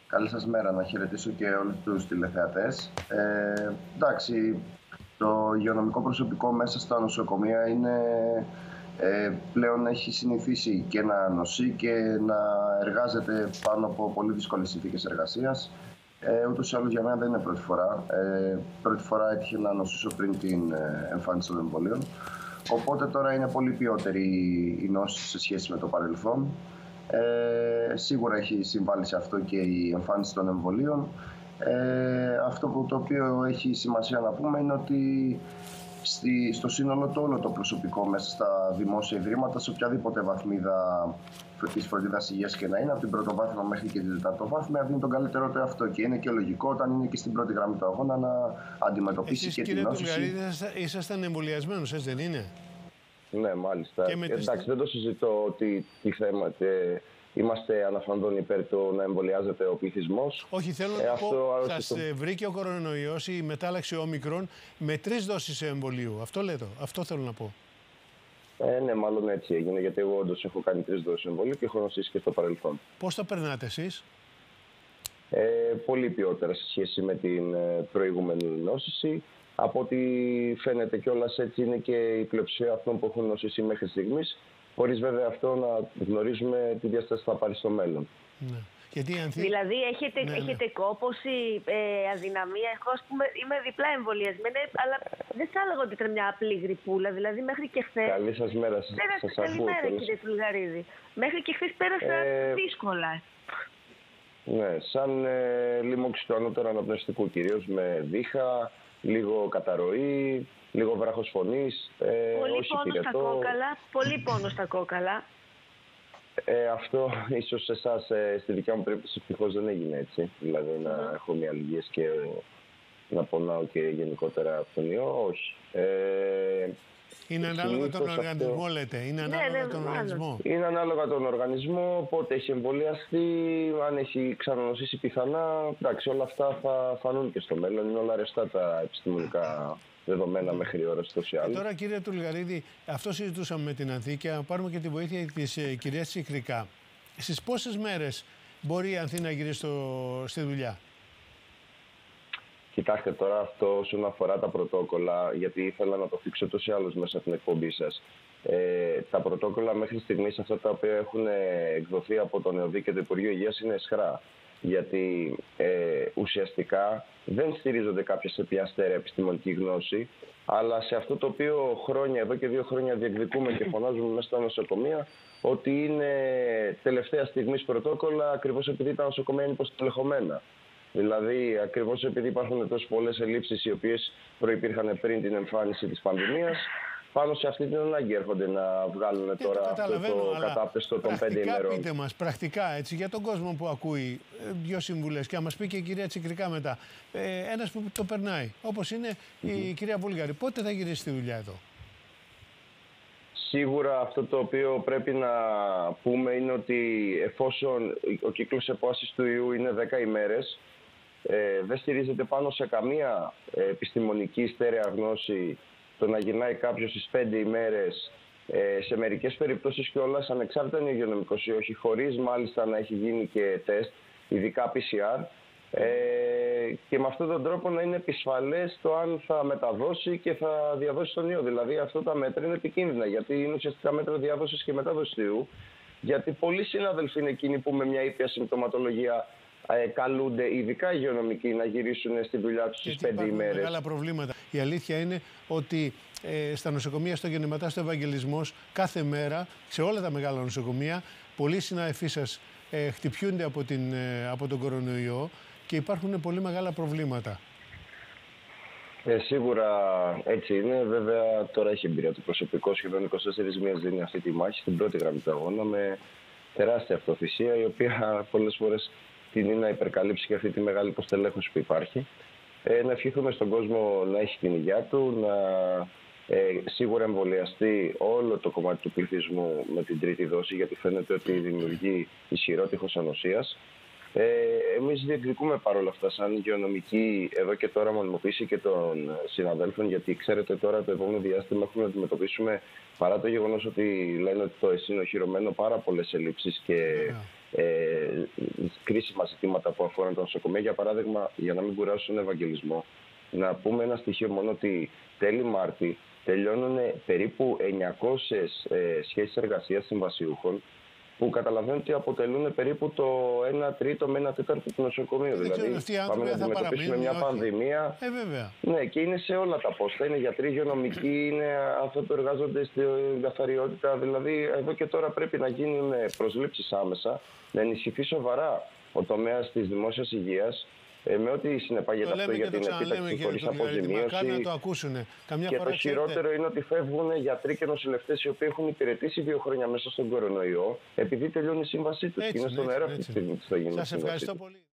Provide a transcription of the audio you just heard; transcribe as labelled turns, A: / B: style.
A: Καλή σας μέρα, να χαιρετήσω και όλους τους τηλεθεατές. Εντάξει, το υγειονομικό προσωπικό μέσα στα νοσοκομεία πλέον έχει συνηθίσει και να νοσεί και να εργάζεται πάνω από πολύ δύσκολες συνθήκες εργασίας. Ούτως ή άλλως για μένα δεν είναι πρώτη φορά. Πρώτη φορά έτυχε να νοσήσω πριν την εμφάνιση των εμβολίων. Οπότε τώρα είναι πολύ ποιότερη η νόση σε σχέση με το παρελθόν. Σίγουρα έχει συμβάλει σε αυτό και η εμφάνιση των εμβολίων. Αυτό το οποίο έχει σημασία να πούμε είναι ότι στο σύνολο το όλο το προσωπικό μέσα στα δημόσια ιδρύματα, σε οποιαδήποτε βαθμίδα της φροντίδας υγείας και να είναι, από την πρωτοβάθμια μέχρι και την τεταρτοβάθμια, δίνει τον καλύτερο του εαυτό. Και είναι και λογικό όταν είναι και στην πρώτη γραμμή του αγώνα να αντιμετωπίσει και την νόση.
B: Εσείς, κύριε Τουλγαρίδη, ήσασταν εμβολιασμένος, έτσι δεν είναι?
C: Ναι, μάλιστα. Εντάξει, δεν το συζητώ ότι τι θέμα. Είμαστε αναφαντών υπέρ του να εμβολιάζεται ο πληθυσμός.
B: Όχι, θέλω να πω, σας βρήκε ο κορονοϊός, η μετάλλαξη όμικρον, με 3 δόσεις εμβολίου. Αυτό λέτε, αυτό θέλω να πω.
C: Ναι, μάλλον έτσι έγινε, γιατί εγώ όντως έχω κάνει 3 δόσεις εμβολίου και έχω νοσήσει και στο παρελθόν.
B: Πώς τα περνάτε εσείς?
C: Πολύ ποιότερα σε σχέση με την προηγούμενη νόσηση. Από ό,τι φαίνεται κιόλας, έτσι είναι και η πλειοψηφία αυτών που έχουν νοσήσει μέχρι στιγμής, χωρίς βέβαια αυτό να γνωρίζουμε τι διάσταση θα πάρει στο μέλλον.
B: Ναι.
D: Δηλαδή έχετε κόπωση, αδυναμία? Εγώ, ας πούμε, είμαι διπλά εμβολιασμένη, αλλά δεν θα έλεγα ότι ήταν μια απλή γρυπούλα. Δηλαδή μέχρι και χθες...
C: Καλή σας μέρα, σας ακούω.
D: Καλημέρα, κύριε Τουλγαρίδη. Μέχρι και χθες πέρασα δύσκολα.
C: Ναι, σαν λοιμώξη του ανώτερου αναπνευστικού, κυρίως με βήχα, λίγο καταρροή, λίγο βράχος φωνής,
D: πολύ πόνο στα κόκαλα, πολύ πόνο στα κόκαλα.
C: Αυτό ίσως σε εσάς, στη δικιά μου περίπτωση, ευτυχώς δεν έγινε έτσι. Δηλαδή να έχω μια αλληγίες και να πονάω και γενικότερα από τον ιό, όχι.
B: Είναι ανάλογα τον οργανισμό, λέτε. Είναι ανάλογα τον οργανισμό.
C: Είναι ανάλογα τον οργανισμό, πότε έχει εμβολιαστεί, αν έχει ξανανοσήσει πιθανά. Εντάξει, όλα αυτά θα φανούν και στο μέλλον. Είναι όλα αρεστά τα επιστημονικά δεδομένα μέχρι ώρας τόσο άλλο.
B: Τώρα, κύριε Τουλγαρίδη, αυτό συζητούσαμε με την Ανθήκια. Πάρουμε και τη βοήθεια της κυρίας Τσικρικά. Στις πόσες μέρες μπορεί η Ανθή να γυρίσει στη δουλειά?
C: Κοιτάξτε τώρα αυτό όσον αφορά τα πρωτόκολλα, γιατί ήθελα να το θίξω τόσο ή άλλως μέσα στην εκπομπή σας. Τα πρωτόκολλα μέχρι στιγμής, αυτά τα οποία έχουν εκδοθεί από τον ΕΟΔΗ και το Υπουργείο Υγείας, είναι αισχρά. Γιατί ουσιαστικά δεν στηρίζονται κάποια σε πιαστέρια επιστημονική γνώση, αλλά σε αυτό το οποίο εδώ και 2 χρόνια διεκδικούμε και φωνάζουμε μέσα στα νοσοκομεία, ότι είναι τελευταία στιγμής πρωτόκολλα, ακριβώς επειδή τα νοσοκομεία είναι υποστελεχωμένα. Δηλαδή, ακριβώς επειδή υπάρχουν τόσες πολλές ελλείψεις οι οποίες προϋπήρχαν πριν την εμφάνιση της πανδημίας, πάνω σε αυτή την ανάγκη έρχονται να βγάλουν τώρα αυτό το κατάπτυστο των 5 ημερών.
B: Πείτε μας, πρακτικά, έτσι, για τον κόσμο που ακούει 2 συμβουλές και να μας πει και η κυρία Τσικρικά μετά. Ένας που το περνάει, όπως είναι η κυρία Βούλγαρη, πότε θα γυρίσει στη δουλειά εδώ?
C: Σίγουρα αυτό το οποίο πρέπει να πούμε είναι ότι εφόσον ο κύκλος επόασης του ιού είναι 10 ημέρες, δεν στηρίζεται πάνω σε καμία επιστημονική στέρεα γνώση το να γυρνάει κάποιος στις 5 ημέρες, σε μερικές περιπτώσεις κιόλας ανεξάρτητα είναι υγειονομικός ή όχι, χωρίς μάλιστα να έχει γίνει και τεστ, ειδικά PCR, και με αυτόν τον τρόπο να είναι επισφαλές το αν θα μεταδώσει και θα διαδώσει τον ιό. Δηλαδή αυτά τα μέτρα είναι επικίνδυνα, γιατί είναι ουσιαστικά μέτρα διάδοσης και μετάδοσης του ιού, γιατί πολλοί συνάδελφοι είναι εκείνοι που με μια ήπια συμπτωματολογία καλούνται, ειδικά υγειονομικοί, να γυρίσουν στη δουλειά τους στις 5 ημέρες.
B: Υπάρχουν μεγάλα προβλήματα. Η αλήθεια είναι ότι στα νοσοκομεία, στο Γεννηματά, στο Ευαγγελισμός, κάθε μέρα, σε όλα τα μεγάλα νοσοκομεία, πολλοί συνάδελφοί σας χτυπιούνται από τον κορονοϊό και υπάρχουν πολύ μεγάλα προβλήματα.
C: Σίγουρα έτσι είναι. Βέβαια, τώρα έχει εμπειρία του προσωπικό. Σχεδόν 24 μήνες δίνει αυτή τη μάχη στην πρώτη γραμμή του αγώνα με τεράστια αυτοθυσία, η οποία πολλές φορές τείνει να υπερκαλύψει και αυτή τη μεγάλη υποστελέχωση που υπάρχει. Να ευχηθούμε στον κόσμο να έχει την υγεία του, να σίγουρα εμβολιαστεί όλο το κομμάτι του πληθυσμού με την τρίτη δόση, γιατί φαίνεται ότι δημιουργεί ισχυρό τείχος ανοσίας. Εμείς διεκδικούμε παρόλα αυτά σαν υγειονομική εδώ και τώρα μονιμοποίηση και των συναδέλφων, γιατί ξέρετε τώρα το επόμενο διάστημα έχουμε να αντιμετωπίσουμε, παρά το γεγονός ότι λένε ότι το ΕΣΥ είναι οχυρωμένο, πάρα πολλές ελλείψεις και κρίσιμα ζητήματα που αφορούν τα νοσοκομεία. Για παράδειγμα, για να μην κουράσω τον Ευαγγελισμό, να πούμε ένα στοιχείο μόνο ότι τέλη Μάρτη τελειώνουν περίπου 900 σχέσεις εργασίας συμβασιούχων, που καταλαβαίνουν ότι αποτελούν περίπου το 1 τρίτο με 1 τέταρτο του νοσοκομείου. Δηλαδή, πάμε να αντιμετωπίσουμε μια πανδημία.
B: Βέβαια.
C: Ναι, και είναι σε όλα τα πόστα. Είναι γιατροί, υγειονομικοί, είναι άνθρωποι που εργάζονται στην καθαριότητα. Δηλαδή, εδώ και τώρα πρέπει να γίνουν προσλήψεις άμεσα, να ενισχυθεί σοβαρά ο τομέας της δημόσιας υγείας. Με ό,τι συνεπάγεται αυτό για την επίταξη χωρίς αποζημίωση.
B: Να το ακούσουνε.
C: Και το χειρότερο είναι ότι φεύγουν γιατροί και νοσηλευτές οι οποίοι έχουν υπηρετήσει 2 χρόνια μέσα στον κορονοϊό, επειδή τελειώνει η σύμβασή τους. Είναι στον αέρα αυτή τη στιγμή που θα γίνει.
B: Σας ευχαριστώ πολύ.